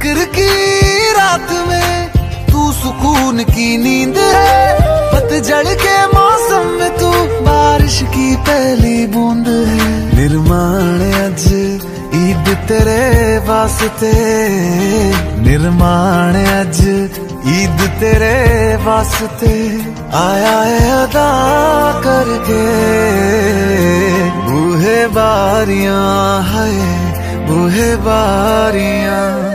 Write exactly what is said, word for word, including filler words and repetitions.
फिक्र की रात में तू सुकून की नींद है, पतझड़ के मौसम में तू बारिश की पहली बूंद है। निर्माण अज ईद तेरे वास्ते, निर्माण अज ईद तेरे वास्ते, आया है अदा करके बूहे बारियां है, बूहे बारियां।